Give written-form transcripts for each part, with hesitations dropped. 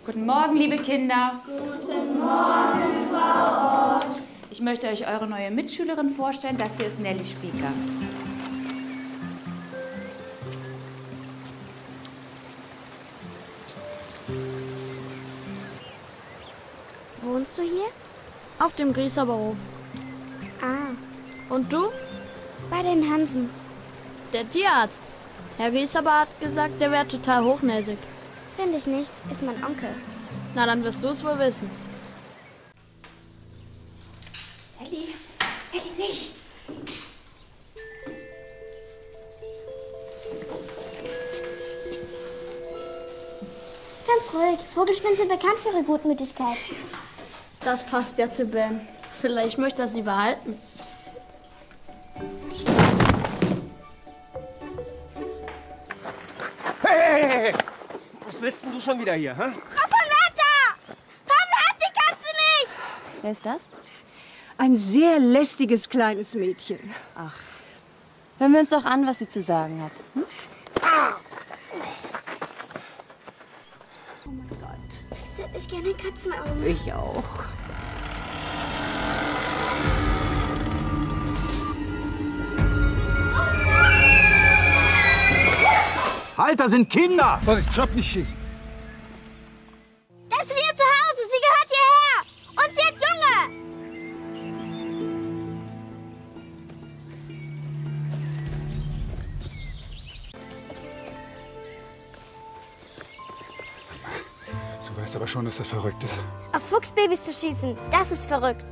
Guten Morgen, liebe Kinder. Guten Morgen, Frau Ott. Ich möchte euch eure neue Mitschülerin vorstellen. Das hier ist Nelly Spieker. Wohnst du hier? Auf dem Grießerberuf. Ah, Und du? bei den Hansens. Der Tierarzt. Herr Grießaber hat gesagt, der wäre total hochnäsig. Finde ich nicht, ist mein Onkel. Na, dann wirst du es wohl wissen. Nelly, nicht. Ganz ruhig, Vogelspinnen sind bekannt für ihre Gutmütigkeit. Das passt ja zu Ben. Vielleicht möchte er sie behalten. Hey! Was willst denn du schon wieder hier, hä? Rapunetta! Warum hat die Katze nicht? Wer ist das? Ein sehr lästiges kleines Mädchen. Hören wir uns doch an, was sie zu sagen hat. Hm? Oh mein Gott, jetzt hätte ich gerne Katzenaugen. Ich auch. Halt, da sind Kinder! Vorsicht, stopp, nicht schießen. Das ist ihr Zuhause, sie gehört hierher. Und sie hat Junge. Du weißt aber schon, dass das verrückt ist. Auf Fuchsbabys zu schießen, das ist verrückt.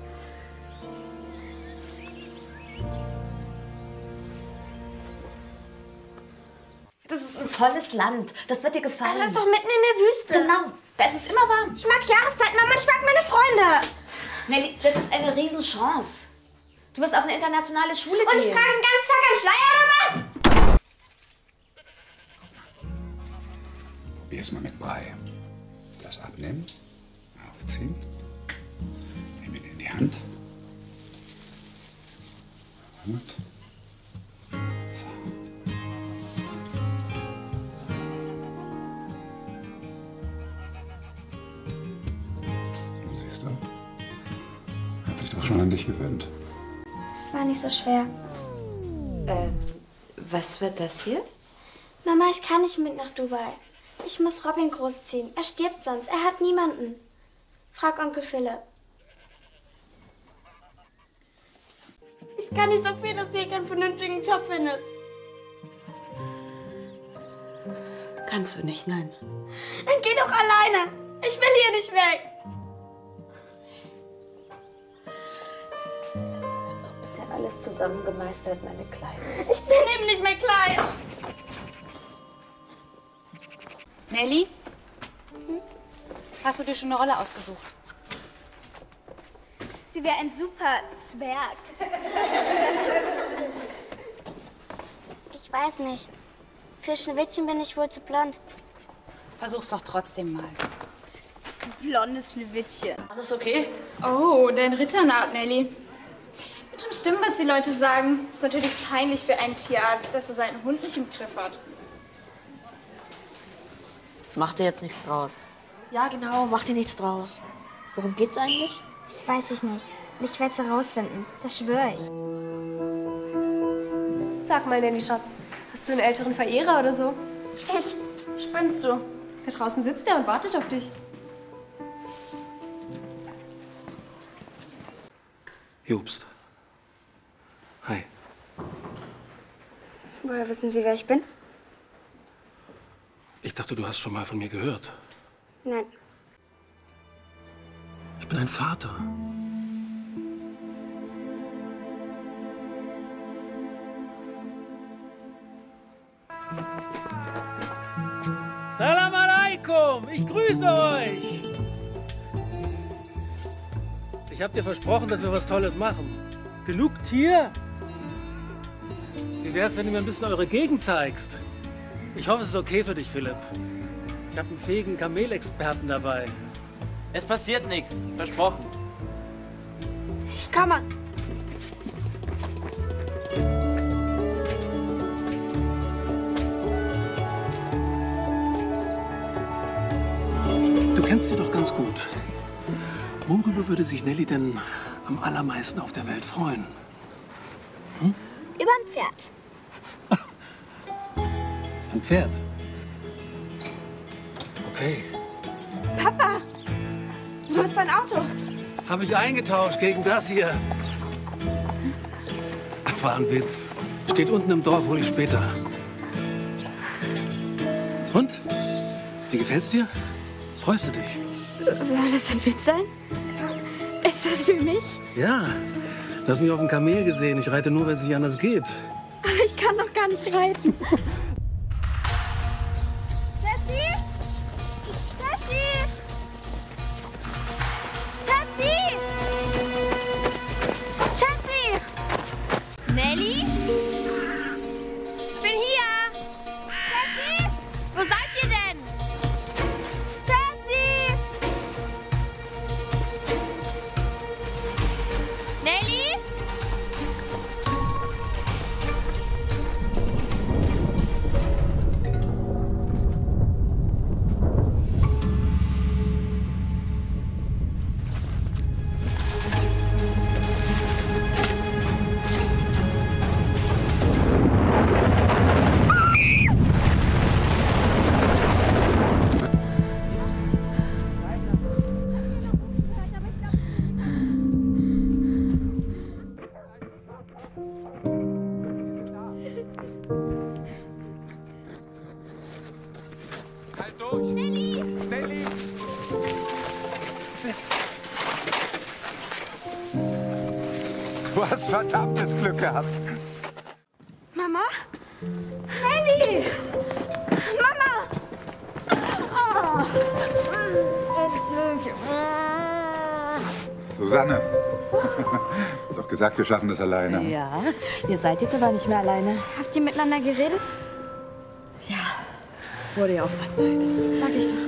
Das ist ein tolles Land. Das wird dir gefallen. Aber das ist doch mitten in der Wüste. Genau. Da ist es immer warm. Ich mag Jahreszeiten, Mama, ich mag meine Freunde. Nelly, das ist eine Riesenchance. Du wirst auf eine internationale Schule Und gehen. ich trage den ganzen Tag einen Schleier oder was? Probier's mal mit Brei. Das abnehmen, aufziehen, nehmen ihn in die Hand. Gut. So. Nun siehst du, hat sich doch schon an dich gewöhnt. Das war nicht so schwer. Was wird das hier? Mama, ich kann nicht mit nach Dubai. Ich muss Robin großziehen. Er stirbt sonst. Er hat niemanden. Frag Onkel Philipp. Ich kann nicht so viel, dass du hier keinen vernünftigen Job findest. Kannst du nicht, nein. Dann geh doch alleine. Ich will hier nicht weg. Doch bisher alles zusammen gemeistert, meine Kleine. Ich bin eben nicht mehr klein. Nelly? Hast du dir schon eine Rolle ausgesucht? Sie wäre ein super Zwerg. Ich weiß nicht. Für Schneewittchen bin ich wohl zu blond. Versuch's doch trotzdem mal. Blondes Schneewittchen. Alles okay? Oh, dein Ritternaht, Nelly. Wird schon stimmen, was die Leute sagen. Ist natürlich peinlich für einen Tierarzt, dass er seinen Hund nicht im Griff hat. Mach dir jetzt nichts draus. Ja, genau, mach dir nichts draus. Worum geht's eigentlich? Das weiß ich nicht. Ich werde es herausfinden. Das schwöre ich. Sag mal, Nelly Schatz, hast du einen älteren Verehrer oder so? Ich? Spinnst du? Da draußen sitzt er und wartet auf dich. Jobst. Hi. Woher wissen Sie, wer ich bin? Ich dachte, du hast schon mal von mir gehört. Nein. Ich bin dein Vater. Salam alaikum, ich grüße euch. Ich hab dir versprochen, dass wir was Tolles machen. Genug Tier? Wie wär's, wenn du mir ein bisschen eure Gegend zeigst? Ich hoffe, es ist okay für dich, Philipp. Ich habe einen fähigen Kamelexperten dabei. Es passiert nichts, versprochen. Ich komme. Du kennst sie doch ganz gut. Worüber würde sich Nelly denn am allermeisten auf der Welt freuen? Hm? Über ein Pferd. Ein Pferd? Okay. Papa, wo ist dein Auto? Habe ich eingetauscht gegen das hier. War ein Witz. Steht unten im Dorf, hol ich später. Und? Wie gefällt's dir? Freust du dich? Soll das ein Witz sein? Ist das für mich? Ja. Du hast mich auf dem Kamel gesehen. Ich reite nur, wenn es nicht anders geht. Aber ich kann doch gar nicht reiten. Jessie! Jessie! Jessie! Jessie! Nelly? Ich bin hier! Jessie! Wo seid ihr denn? Jessie! Nelly? Halt durch! Nelly! Nelly! Du hast verdammtes Glück gehabt. Mama? Nelly! Mama! Susanne. Doch gesagt, wir schaffen das alleine. Ja, ihr seid jetzt aber nicht mehr alleine. Habt ihr miteinander geredet? Ja, wurde ja auch mal Zeit. Sag ich doch.